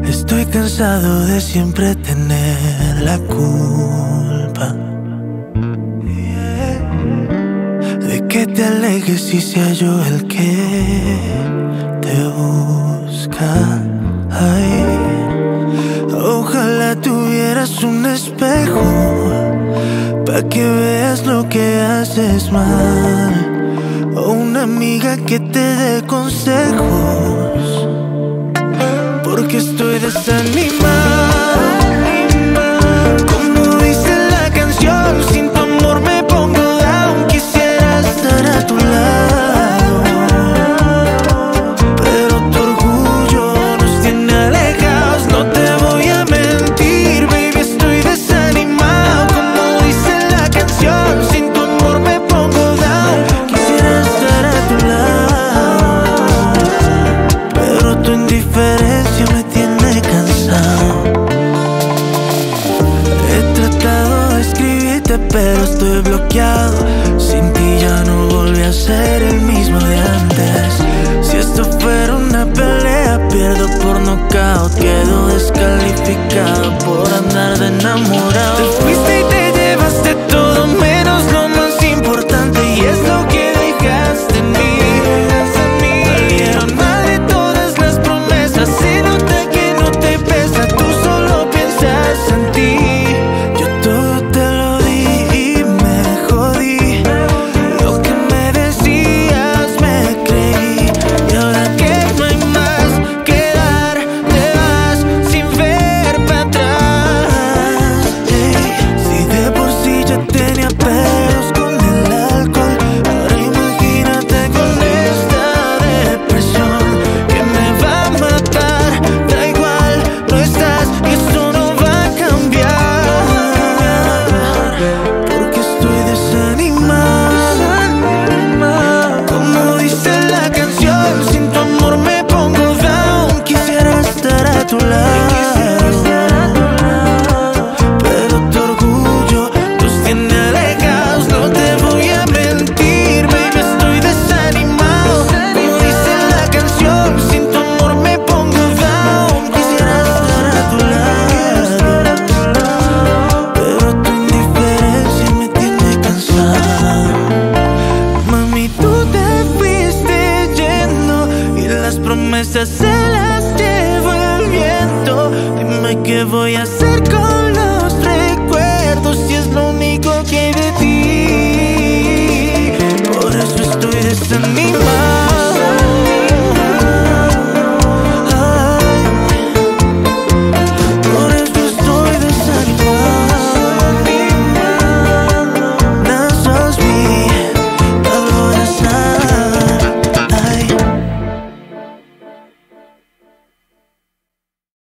Estoy cansado de siempre tener la culpa, de que te alejes y sea yo el que te busca. Ay, ojalá tuvieras un espejo pa' que veas lo que haces mal, o una amiga que te dé consejos, porque estoy desanimado. Como dice la canción, sin tu amor me pongo down. Quisiera estar a tu lado, pero tu orgullo nos tiene alejados. No te voy a mentir, baby, estoy desanimado. Como dice la canción, sin tu amor me pongo down. Quisiera estar a tu lado, pero tu indiferencia me tiene cansado. He tratado de escribirte pero estoy bloqueado. Sin ti ya no volví a ser el mismo de antes. Si esto fuera una pelea, pierdo por nocaut. Quedo descalificado por andar de enamorado. Te fuiste y te llevaste todo menos lo más importante, y es lo que dejaste en mí. Valieron madre todas las promesas. Se nota que no te pesa, tú solo piensas en ti. Yo todo te lo di y me jodí. Lo que me decías me creí, y ahora que no hay más que dar, te vas sin ver para atrás. Si de por sí ya tenía pedos con el alcohol, ahora imagínate con esta depresión que me va a matar. Da igual, no estás y eso no va a cambiar, porque estoy desanimado. Como dice la canción, sin tu amor me pongo down. Quisiera estar a tu lado, pero tu orgullo nos tiene alejados. No te voy a mentir, baby, estoy desanimado. Como dice la canción, sin tu amor me pongo down. Quisiera estar a tu lado, pero tu indiferencia me tiene cansado. Mami, tú te fuiste yendo y las promesas se las llevó el viento. Dime qué voy a hacer con los recuerdos si es lo único que hay de ti. Por eso estoy desanimado.